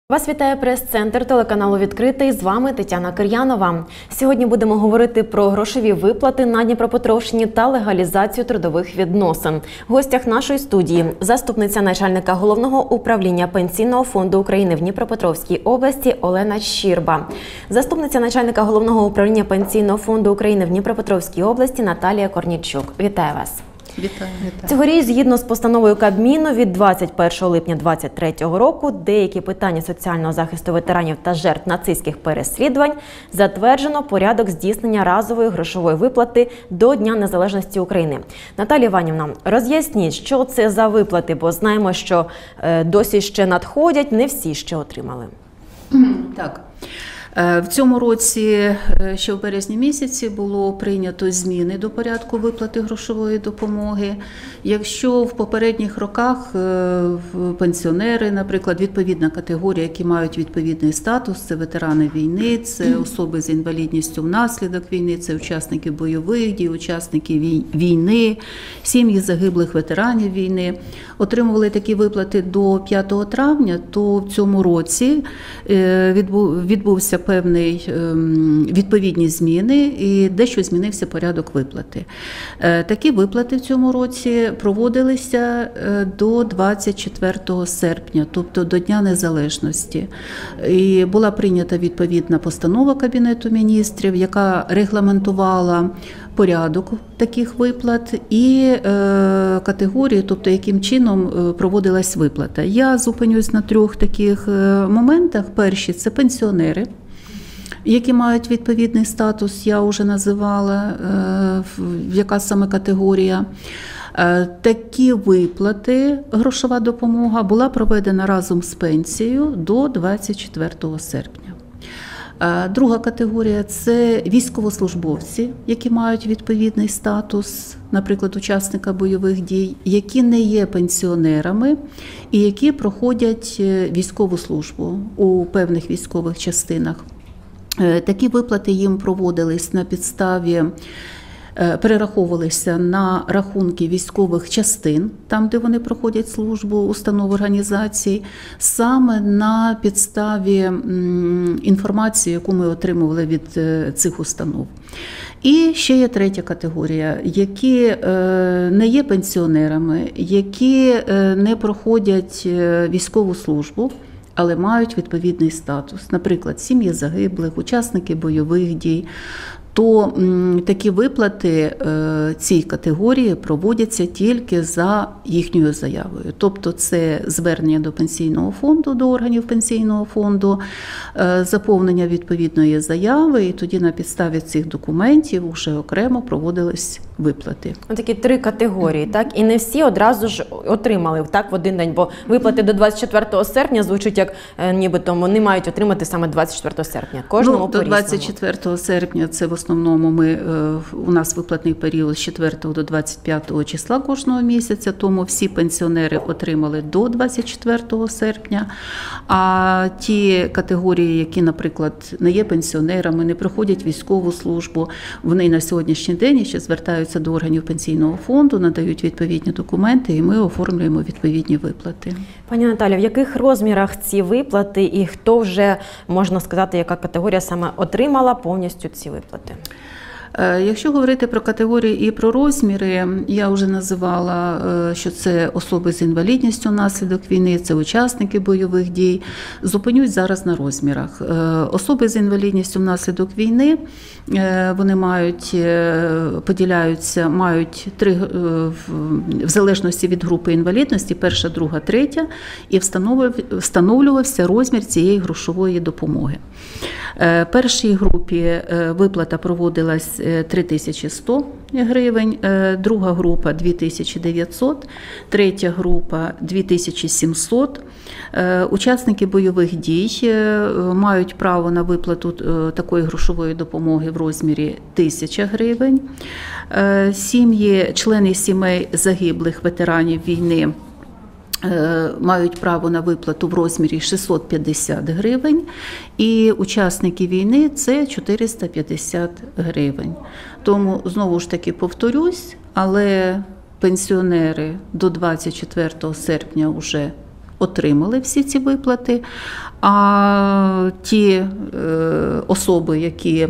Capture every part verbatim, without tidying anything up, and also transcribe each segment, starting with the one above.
Вас вітає прес-центр телеканалу «Відкритий». З вами Тетяна Кир'янова. Сьогодні будемо говорити про грошові виплати на Дніпропетровщині та легалізацію трудових відносин. В гостях нашої студії – заступниця начальника Головного управління Пенсійного фонду України в Дніпропетровській області Олена Щірба. Заступниця начальника Головного управління Пенсійного фонду України в Дніпропетровській області Наталія Корнійчук. Вітаю вас. Вітаю, вітаю. Цьогоріч, згідно з постановою Кабміну від двадцять першого липня дві тисячі двадцять третього року, деякі питання соціального захисту ветеранів та жертв нацистських переслідувань затверджено порядок здійснення разової грошової виплати до Дня Незалежності України. Наталія Іванівна, роз'ясніть, що це за виплати, бо знаємо, що е, досі ще надходять, не всі ще отримали. Так. В цьому році, ще в березні місяці, було прийнято зміни до порядку виплати грошової допомоги. Якщо в попередніх роках пенсіонери, наприклад, відповідна категорія, які мають відповідний статус, це ветерани війни, це особи з інвалідністю внаслідок війни, це учасники бойових дій, учасники війни, сім'ї загиблих ветеранів війни, отримували такі виплати до п'ятого травня, то в цьому році відбувся певний відповідні зміни і дещо змінився порядок виплати. Такі виплати в цьому році проводилися до двадцять четвертого серпня, тобто до Дня Незалежності. І була прийнята відповідна постанова Кабінету міністрів, яка регламентувала порядок таких виплат і е, категорії, тобто яким чином проводилась виплата. Я зупинюсь на трьох таких моментах. Перші – це пенсіонери, які мають відповідний статус, я вже називала, е, яка саме категорія. Такі виплати, грошова допомога, була проведена разом з пенсією до двадцять четвертого серпня. Друга категорія – це військовослужбовці, які мають відповідний статус, наприклад, учасника бойових дій, які не є пенсіонерами і які проходять військову службу у певних військових частинах. Такі виплати їм проводились на підставі, перераховувалися на рахунки військових частин, там, де вони проходять службу, установ, організацій, саме на підставі інформації, яку ми отримували від цих установ. І ще є третя категорія, які не є пенсіонерами, які не проходять військову службу, але мають відповідний статус, наприклад, сім'ї загиблих, учасники бойових дій, то такі виплати цій категорії проводяться тільки за їхньою заявою. Тобто це звернення до пенсійного фонду, до органів пенсійного фонду, заповнення відповідної заяви, і тоді на підставі цих документів вже окремо проводились виплати. Такі три категорії, так? І не всі одразу ж отримали так в один день, бо виплати до двадцять четвертого серпня звучить як нібито вони мають отримати саме двадцять четвертого серпня. Кожному ну, до двадцять четвертого серпня це в основному ми, у нас виплатний період з четвертого до двадцять п'ятого числа кожного місяця, тому всі пенсіонери отримали до двадцять четвертого серпня, а ті категорії, які, наприклад, не є пенсіонерами, не проходять військову службу, вони на сьогоднішній день ще звертаються до органів пенсійного фонду, надають відповідні документи, і ми оформлюємо відповідні виплати. Пані Наталі, в яких розмірах ці виплати і хто вже, можна сказати, яка категорія саме отримала повністю ці виплати? Якщо говорити про категорії і про розміри, я вже називала, що це особи з інвалідністю внаслідок війни, це учасники бойових дій. Зупинюсь зараз на розмірах. Особи з інвалідністю внаслідок війни, вони мають, поділяються, мають три, в залежності від групи інвалідності, перша, друга, третя, і встановлювався розмір цієї грошової допомоги. Першій групі виплата проводилась три тисячі сто гривень, друга група – дві тисячі дев'ятсот, третя група – дві тисячі сімсот. Учасники бойових дій мають право на виплату такої грошової допомоги в розмірі тисяча гривень. Сім'ї, члени сімей загиблих ветеранів війни мають право на виплату в розмірі шістсот п'ятдесят гривень, і учасники війни – це чотириста п'ятдесят гривень. Тому, знову ж таки, повторюсь, але пенсіонери до двадцять четвертого серпня вже отримали всі ці виплати, А ті е, особи, які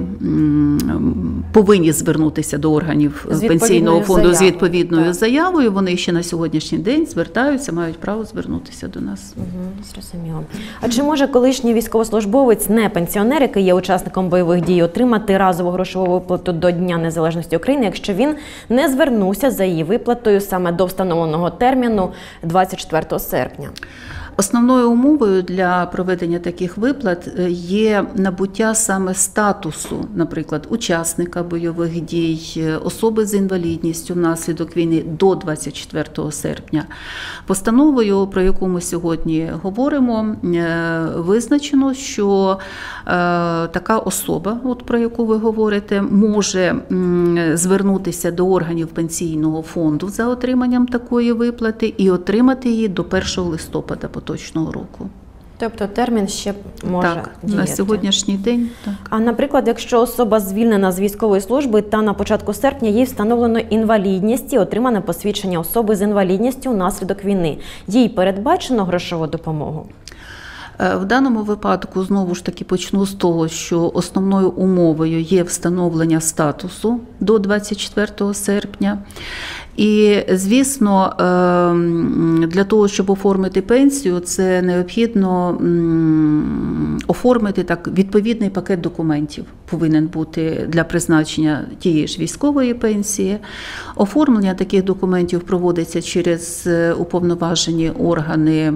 м, повинні звернутися до органів З пенсійного фонду заявою, з відповідною так. заявою, вони ще на сьогоднішній день звертаються, мають право звернутися до нас. Угу, зрозуміло. А чи може колишній військовослужбовець, не пенсіонер, який є учасником бойових дій, отримати разову грошову виплату до Дня Незалежності України, якщо він не звернувся за її виплатою саме до встановленого терміну двадцять четвертого серпня? Основною умовою для проведення таких виплат є набуття саме статусу, наприклад, учасника бойових дій, особи з інвалідністю внаслідок війни до двадцять четвертого серпня. Постановою, про яку ми сьогодні говоримо, визначено, що така особа, от про яку ви говорите, може звернутися до органів пенсійного фонду за отриманням такої виплати і отримати її до першого листопада поточного року. Тобто термін ще може так, діяти. На сьогоднішній день так. А, наприклад, якщо особа звільнена з військової служби та на початку серпня їй встановлено інвалідність і отримане посвідчення особи з інвалідністю внаслідок війни, їй передбачено грошову допомогу? В даному випадку, знову ж таки, почну з того, що основною умовою є встановлення статусу до двадцять четвертого серпня. І, звісно, для того, щоб оформити пенсію, це необхідно оформити так відповідний пакет документів, повинен бути для призначення тієї ж військової пенсії. Оформлення таких документів проводиться через уповноважені органи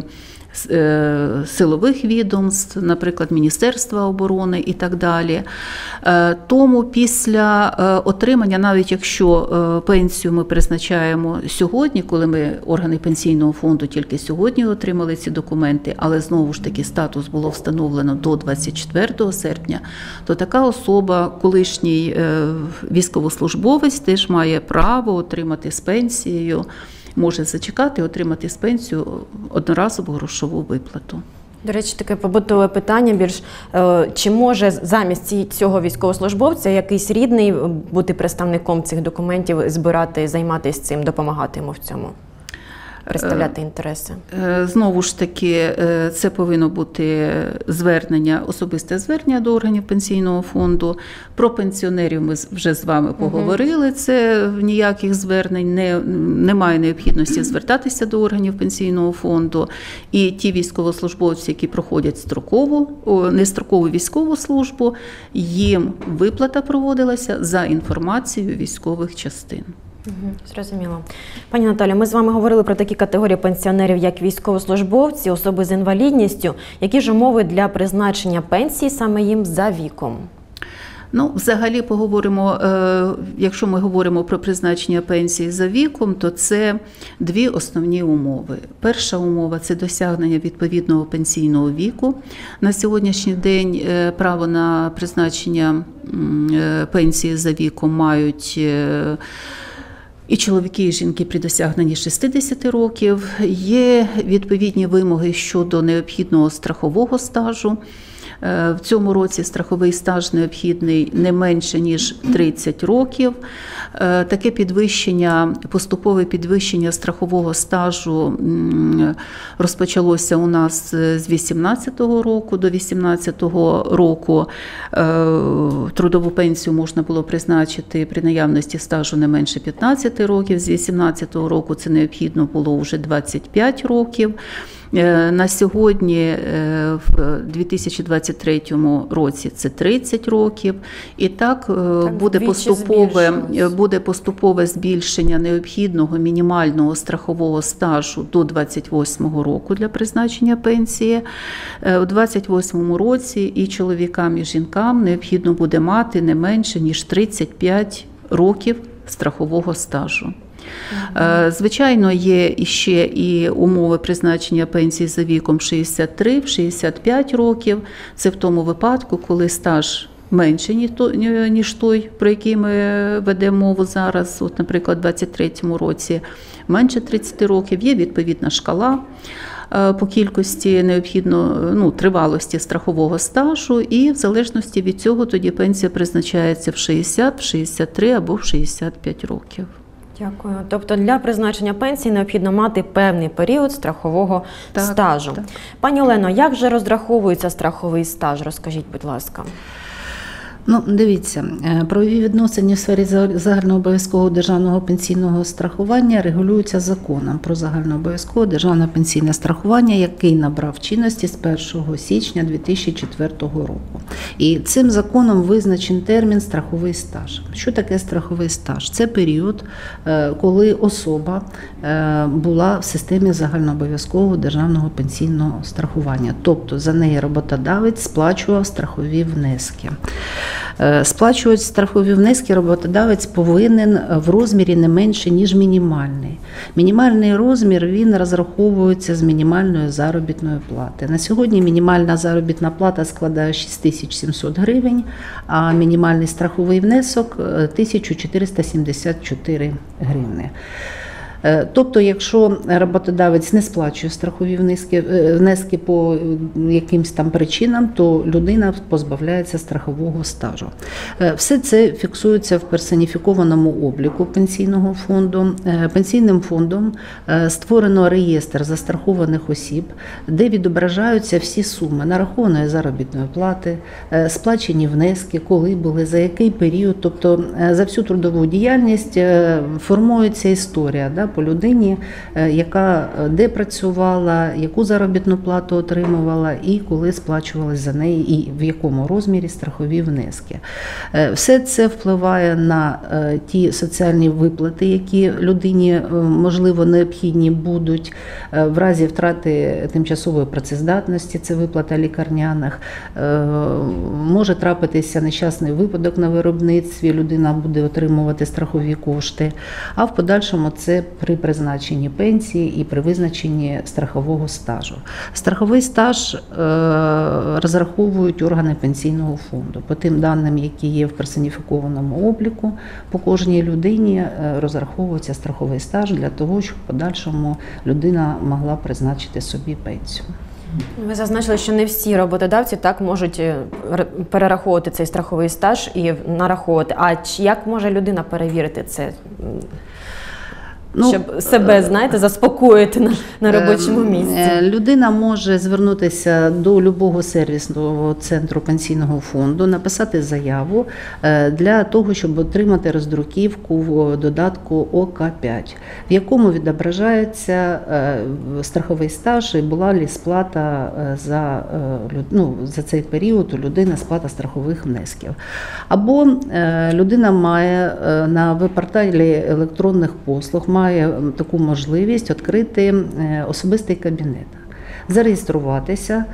силових відомств, наприклад, Міністерства оборони і так далі. Тому після отримання, навіть якщо пенсію ми призначаємо сьогодні, коли ми, органи пенсійного фонду, тільки сьогодні отримали ці документи, але знову ж таки статус було встановлено до двадцять четвертого серпня, то така особа, колишній військовослужбовець, теж має право отримати з пенсією, може зачекати, отримати з пенсію одноразову грошову виплату. До речі, таке побутове питання більш, чи може замість цього військовослужбовця якийсь рідний бути представником цих документів, збирати, займатися цим, допомагати йому в цьому? Представляти інтереси. Знову ж таки, це повинно бути звернення, особисте звернення до органів пенсійного фонду. Про пенсіонерів ми вже з вами поговорили. Це ніяких звернень, не, немає необхідності звертатися до органів пенсійного фонду. І ті військовослужбовці, які проходять строкову, нестрокову військову службу, їм виплата проводилася за інформацією військових частин. Угу, зрозуміло. Пані Наталі, ми з вами говорили про такі категорії пенсіонерів, як військовослужбовці, особи з інвалідністю. Які ж умови для призначення пенсії саме їм за віком? Ну, взагалі поговоримо, якщо ми говоримо про призначення пенсії за віком, то це дві основні умови. Перша умова – це досягнення відповідного пенсійного віку. На сьогоднішній день право на призначення пенсії за віком мають і чоловіки, і жінки при досягненні шістдесят років. Є відповідні вимоги щодо необхідного страхового стажу. В цьому році страховий стаж необхідний не менше, ніж тридцять років. Таке підвищення, поступове підвищення страхового стажу розпочалося у нас з вісімнадцятого року. До вісімнадцятого року трудову пенсію можна було призначити при наявності стажу не менше п'ятнадцяти років. З вісімнадцятого року це необхідно було вже двадцять п'ять років. На сьогодні, в дві тисячі двадцять третьому році, це тридцять років. І так, так буде, поступове, буде поступове збільшення необхідного мінімального страхового стажу до двадцять восьмого року для призначення пенсії. У двадцять восьмому році і чоловікам, і жінкам необхідно буде мати не менше, ніж тридцять п'ять років страхового стажу. Звичайно, є ще і умови призначення пенсії за віком шістдесят три - шістдесят п'ять років. Це в тому випадку, коли стаж менше, ніж той, про який ми ведемо мову зараз. От, наприклад, у двадцять третьому році менше тридцяти років, є відповідна шкала по кількості необхідно, ну, тривалості страхового стажу, і в залежності від цього тоді пенсія призначається в шістдесят, в шістдесят три або в шістдесят п'ять років. Дякую. Тобто для призначення пенсії необхідно мати певний період страхового Так, стажу. так. Пані Олено, як же розраховується страховий стаж? Розкажіть, будь ласка. Ну, дивіться, правові відносини в сфері загальнообов'язкового державного пенсійного страхування регулюються законом про загальнообов'язкове державне пенсійне страхування, який набрав чинності з першого січня дві тисячі четвертого року. І цим законом визначений термін страховий стаж. Що таке страховий стаж? Це період, коли особа була в системі загальнообов'язкового державного пенсійного страхування. Тобто за неї роботодавець сплачував страхові внески. Сплачувати страхові внески роботодавець повинен в розмірі не менше, ніж мінімальний. Мінімальний розмір, він розраховується з мінімальної заробітної плати. На сьогодні мінімальна заробітна плата складає шість тисяч сімсот гривень, а мінімальний страховий внесок – тисяча чотириста сімдесят чотири гривні. Тобто, якщо роботодавець не сплачує страхові внески, внески по якимсь там причинам, то людина позбавляється страхового стажу. Все це фіксується в персоніфікованому обліку пенсійного фонду. Пенсійним фондом створено реєстр застрахованих осіб, де відображаються всі суми нарахованої заробітної плати, сплачені внески, коли були, за який період. Тобто за всю трудову діяльність формується історія, да, по людині, яка де працювала, яку заробітну плату отримувала і коли сплачувалися за неї, і в якому розмірі страхові внески. Все це впливає на ті соціальні виплати, які людині, можливо, необхідні будуть в разі втрати тимчасової працездатності, це виплата лікарняних. Може трапитися нещасний випадок на виробництві, людина буде отримувати страхові кошти, а в подальшому це при призначенні пенсії і при визначенні страхового стажу. Страховий стаж розраховують органи пенсійного фонду. По тим даним, які є в персоніфікованому обліку, по кожній людині розраховується страховий стаж для того, щоб в подальшому людина могла призначити собі пенсію. Ви зазначили, що не всі роботодавці так можуть перераховувати цей страховий стаж і нараховувати. А як може людина перевірити це? Ну, щоб себе, знаєте, заспокоїти на, на робочому місці. Людина може звернутися до любого сервісного центру пенсійного фонду, написати заяву для того, щоб отримати роздруківку в додатку О К п'ять, в якому відображається страховий стаж і була ли сплата за, ну, за цей період у людини сплата страхових внесків. Або людина має на веб-порталі електронних послуг має таку можливість відкрити особистий кабінет, зареєструватися.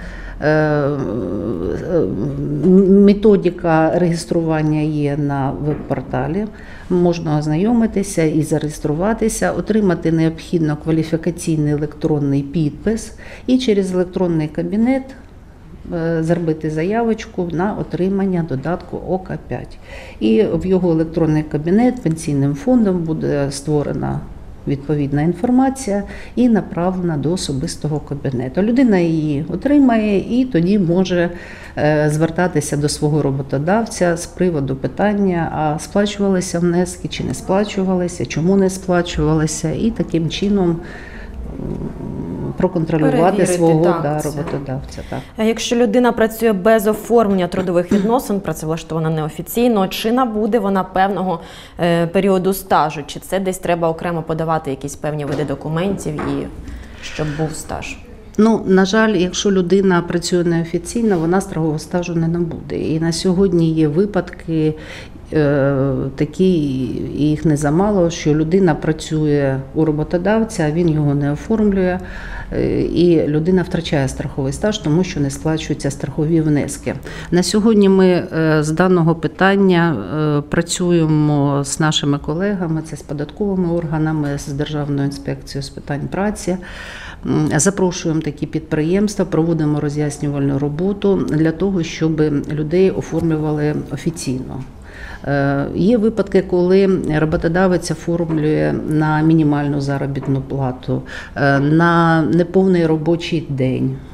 Методика реєстрування є на веб-порталі, можна ознайомитися і зареєструватися, отримати необхідно кваліфікаційний електронний підпис і через електронний кабінет зробити заявочку на отримання додатку О К п'ять. І в його електронний кабінет пенсійним фондом буде створена відповідна інформація і направлена до особистого кабінету. Людина її отримає і тоді може звертатися до свого роботодавця з приводу питання, а сплачувалися внески чи не сплачувалися, чому не сплачувалися, і таким чином проконтролювати Перевірити, свого так, да, роботодавця. Так. А якщо людина працює без оформлення трудових відносин, працевлаштована неофіційно, чи набуде вона певного е, періоду стажу? Чи це десь треба окремо подавати якісь певні види документів, і щоб був стаж? Ну, на жаль, якщо людина працює неофіційно, вона страхового стажу не набуде. І на сьогодні є випадки, такі, їх не замало, що людина працює у роботодавця, а він його не оформлює, і людина втрачає страховий стаж, тому що не сплачуються страхові внески. На сьогодні ми з даного питання працюємо з нашими колегами, це з податковими органами, з Державною інспекцією з питань праці. Запрошуємо такі підприємства, проводимо роз'яснювальну роботу для того, щоб людей оформлювали офіційно. Є випадки, коли роботодавець оформлює на мінімальну заробітну плату, на неповний робочий день.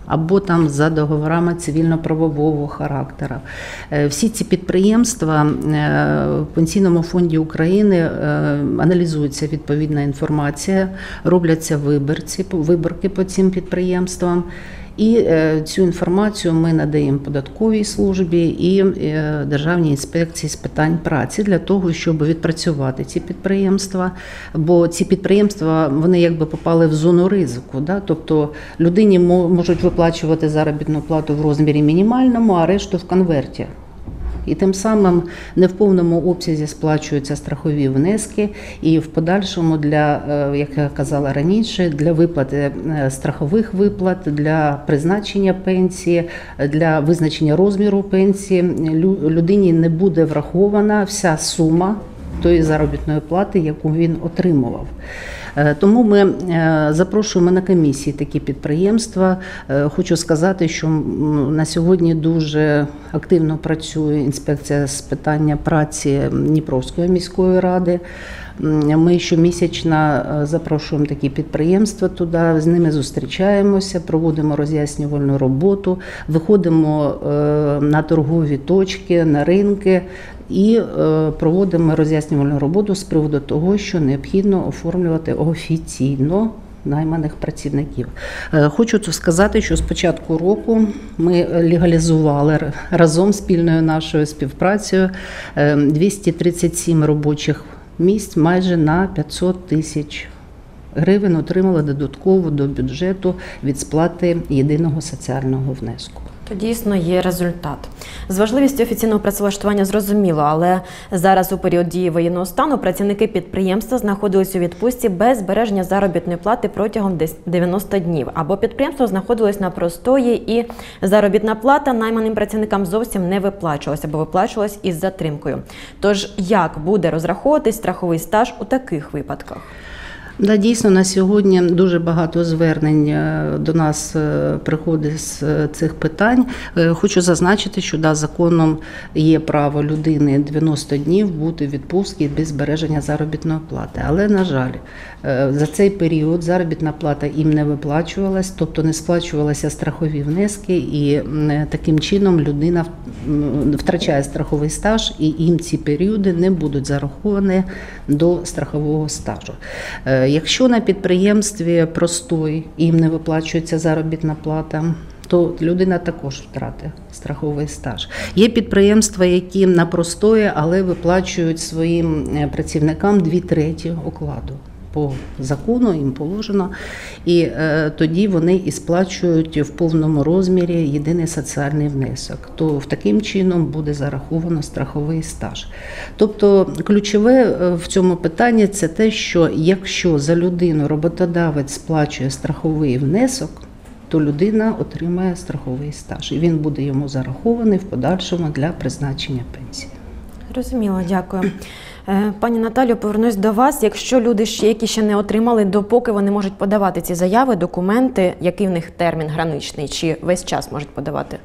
або там за договорами цивільно-правового характеру. Всі ці підприємства в Пенсійному фонді України аналізується відповідна інформація, робляться виборці, виборки по цим підприємствам. І цю інформацію ми надаємо податковій службі і Державній інспекції з питань праці для того, щоб відпрацювати ці підприємства. Бо ці підприємства, вони якби попали в зону ризику. Да? Тобто людині можуть виплачувати заробітну плату в розмірі мінімальному, а решту в конверті. І тим самим не в повному обсязі сплачуються страхові внески, і в подальшому для, як я казала раніше, для виплати страхових виплат, для призначення пенсії, для визначення розміру пенсії людині не буде врахована вся сума тої заробітної плати, яку він отримував. Тому ми запрошуємо на комісії такі підприємства. Хочу сказати, що на сьогодні дуже активно працює інспекція з питання праці Дніпровської міської ради. Ми щомісячно запрошуємо такі підприємства туди, з ними зустрічаємося, проводимо роз'яснювальну роботу, виходимо на торгові точки, на ринки і проводимо роз'яснювальну роботу з приводу того, що необхідно оформлювати офіційно найманих працівників. Хочу сказати, що з початку року ми легалізували разом спільною нашою співпрацею двісті тридцять сім робочих місць, майже на п'ятсот тисяч гривень отримали додатково до бюджету від сплати єдиного соціального внеску. То дійсно є результат. З важливістю офіційного працевлаштування зрозуміло, але зараз у період дії воєнного стану працівники підприємства знаходились у відпустці без збереження заробітної плати протягом дев'яноста днів. Або підприємство знаходилось на простої і заробітна плата найманим працівникам зовсім не виплачувалася, або виплачувалась із затримкою. Тож як буде розраховуватись страховий стаж у таких випадках? Да, дійсно, на сьогодні дуже багато звернень до нас приходить з цих питань. Хочу зазначити, що да, законом є право людини дев'яносто днів бути в відпустці без збереження заробітної плати. Але, на жаль, за цей період заробітна плата їм не виплачувалась, тобто не сплачувалися страхові внески, і таким чином людина втрачає страховий стаж, і їм ці періоди не будуть зараховані до страхового стажу. Якщо на підприємстві простой їм не виплачується заробітна плата, то людина також втратить страховий стаж. Є підприємства, які на простої, але виплачують своїм працівникам дві треті окладу. По закону їм положено, і е, тоді вони і сплачують в повному розмірі єдиний соціальний внесок. То в таким чином буде зараховано страховий стаж. Тобто ключове в цьому питанні це те, що якщо за людину роботодавець сплачує страховий внесок, то людина отримає страховий стаж, і він буде йому зарахований в подальшому для призначення пенсії. Розуміло, дякую. Пані Наталю, повернусь до вас. Якщо люди, ще, які ще не отримали, допоки вони можуть подавати ці заяви, документи, який в них термін граничний, чи весь час можуть подавати?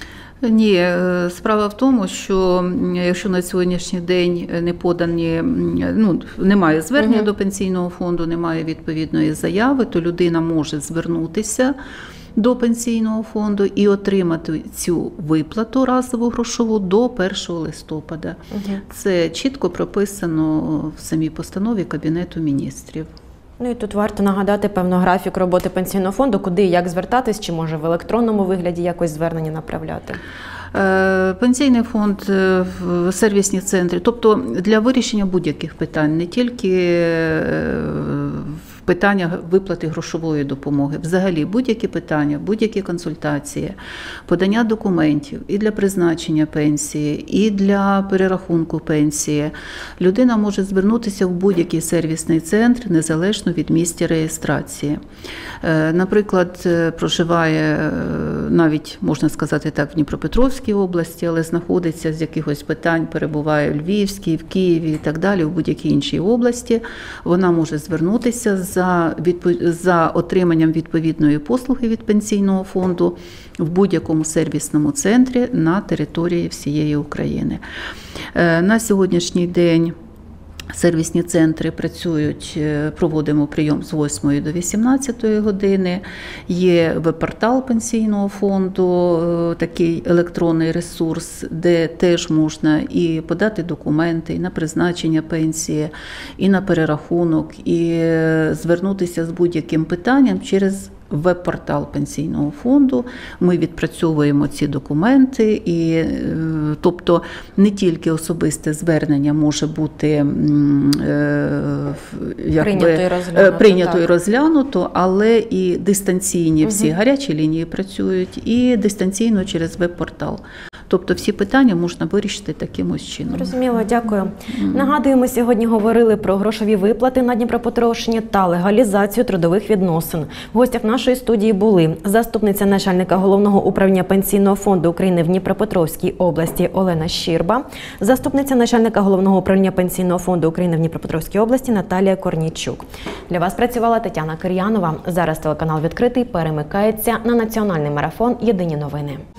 Ні, справа в тому, що якщо на сьогоднішній день не подані, ну, немає звернення угу. до пенсійного фонду, немає відповідної заяви, то людина може звернутися до пенсійного фонду і отримати цю виплату разову грошову до першого листопада. Угу. Це чітко прописано в самій постанові Кабінету міністрів. Ну і тут варто нагадати, певно, графік роботи пенсійного фонду, куди і як звертатись, чи може в електронному вигляді якось звернення направляти? Пенсійний фонд, сервісні центри, тобто для вирішення будь-яких питань, не тільки питання виплати грошової допомоги, взагалі будь-які питання, будь-які консультації, подання документів і для призначення пенсії, і для перерахунку пенсії. Людина може звернутися в будь-який сервісний центр, незалежно від місця реєстрації. Наприклад, проживає навіть, можна сказати так, в Дніпропетровській області, але знаходиться з якихось питань, перебуває в Львівській, в Києві і так далі, в будь-якій іншій області, вона може звернутися за, за отриманням відповідної послуги від пенсійного фонду в будь-якому сервісному центрі на території всієї України. На сьогоднішній день Сервісні центри працюють, проводимо прийом з восьмої до вісімнадцятої години. Є веб-портал Пенсійного фонду, такий електронний ресурс, де теж можна і подати документи, і на призначення пенсії, і на перерахунок, і звернутися з будь-яким питанням через веб-портал Пенсійного фонду. Ми відпрацьовуємо ці документи, і, тобто не тільки особисте звернення може бути якби, прийнято і розглянуто, прийнято і так. розглянуто, але і дистанційні всі Угу. гарячі лінії працюють, і дистанційно через веб-портал. Тобто всі питання можна вирішити таким ось чином. Зрозуміло, дякую. Нагадую, ми сьогодні говорили про грошові виплати на Дніпропетровщині та легалізацію трудових відносин. В гостях нашої студії були заступниця начальника Головного управління Пенсійного фонду України в Дніпропетровській області Олена Щірба, заступниця начальника Головного управління Пенсійного фонду України в Дніпропетровській області Наталія Корнійчук. Для вас працювала Тетяна Кир'янова. Зараз телеканал «Відкритий» перемикається на національний марафон «Єдині новини».